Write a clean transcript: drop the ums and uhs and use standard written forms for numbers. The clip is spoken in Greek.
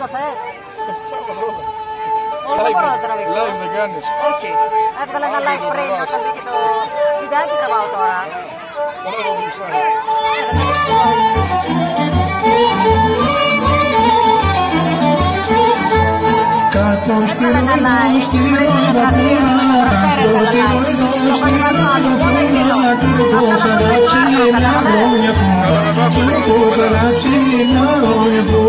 θες. Όχι, δεν μπορώ να τραβήξω. Live δεν κάνεις. Όχι. Έβγαλα ένα live πριν να βγει και το βιντεάκι τραβάω τώρα. Κάτω στη ρόδα, στη ρόδα κάτω στη ρόδα, στη ρόδα του πώς αγάπησε μια ρόγια που, πώς αγάπησε μια ρόγια που